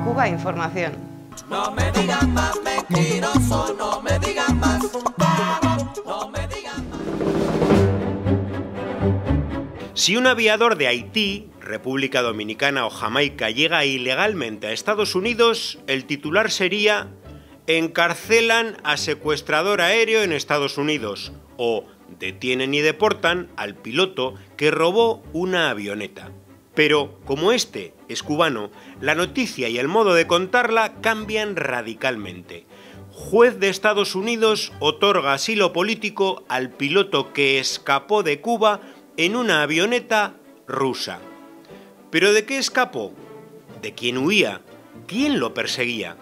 Cuba Información. No me digan más mentiroso, no me digan más, no me digan más. Si un aviador de Haití, República Dominicana o Jamaica llega ilegalmente a Estados Unidos, el titular sería «Encarcelan a secuestrador aéreo en Estados Unidos» o «Detienen y deportan al piloto que robó una avioneta». Pero, como este es cubano, la noticia y el modo de contarla cambian radicalmente. Juez de Estados Unidos otorga asilo político al piloto que escapó de Cuba en una avioneta rusa. ¿Pero de qué escapó? ¿De quién huía? ¿Quién lo perseguía?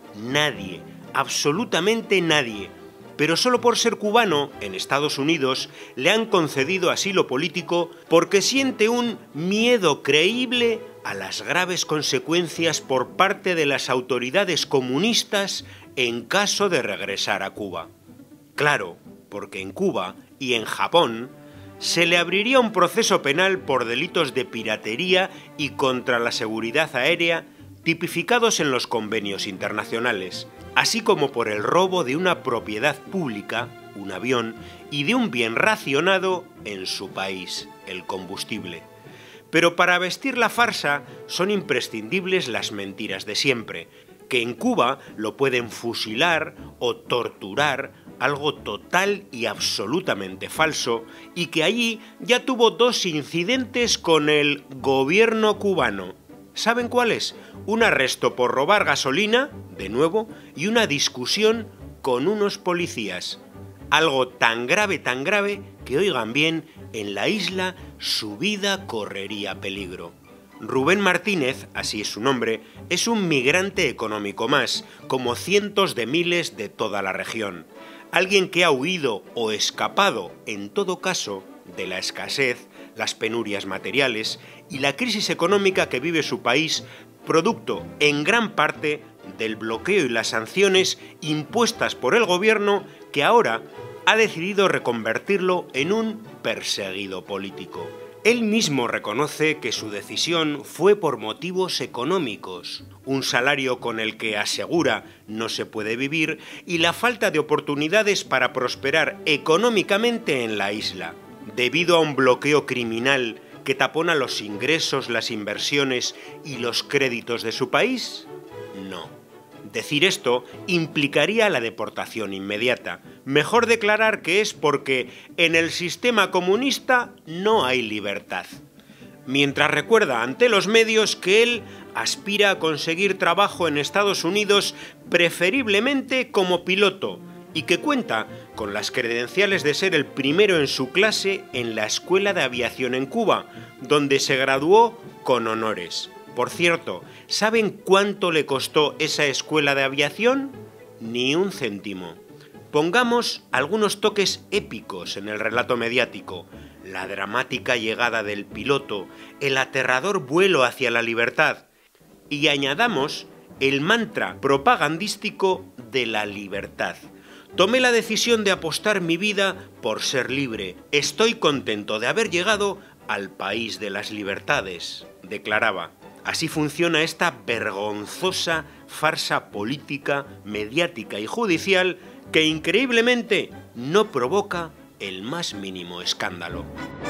Nadie, absolutamente nadie. Pero solo por ser cubano, en Estados Unidos, le han concedido asilo político porque siente un miedo creíble a las graves consecuencias por parte de las autoridades comunistas en caso de regresar a Cuba. Claro, porque en Cuba y en Japón se le abriría un proceso penal por delitos de piratería y contra la seguridad aérea tipificados en los convenios internacionales, así como por el robo de una propiedad pública, un avión, y de un bien racionado en su país, el combustible. Pero para vestir la farsa son imprescindibles las mentiras de siempre, que en Cuba lo pueden fusilar o torturar, algo total y absolutamente falso, y que allí ya tuvo 2 incidentes con el gobierno cubano. ¿Saben cuáles? Un arresto por robar gasolina, de nuevo, y una discusión con unos policías. Algo tan grave que, oigan bien, en la isla su vida correría peligro. Rubén Martínez, así es su nombre, es un migrante económico más, como cientos de miles de toda la región. Alguien que ha huido o escapado, en todo caso, de la escasez, las penurias materiales y la crisis económica que vive su país, producto en gran parte del bloqueo y las sanciones impuestas por el gobierno que ahora ha decidido reconvertirlo en un perseguido político. Él mismo reconoce que su decisión fue por motivos económicos, un salario con el que asegura no se puede vivir y la falta de oportunidades para prosperar económicamente en la isla, debido a un bloqueo criminal que tapona los ingresos, las inversiones y los créditos de su país. No. Decir esto implicaría la deportación inmediata. Mejor declarar que es porque en el sistema comunista no hay libertad. Mientras recuerda ante los medios que él aspira a conseguir trabajo en Estados Unidos, preferiblemente como piloto, y que cuenta con las credenciales de ser el primero en su clase en la Escuela de Aviación en Cuba, donde se graduó con honores. Por cierto, ¿saben cuánto le costó esa escuela de aviación? Ni un céntimo. Pongamos algunos toques épicos en el relato mediático: la dramática llegada del piloto, el aterrador vuelo hacia la libertad, y añadamos el mantra propagandístico de la libertad. Tomé la decisión de apostar mi vida por ser libre. Estoy contento de haber llegado al país de las libertades, declaraba. Así funciona esta vergonzosa farsa política, mediática y judicial que increíblemente no provoca el más mínimo escándalo.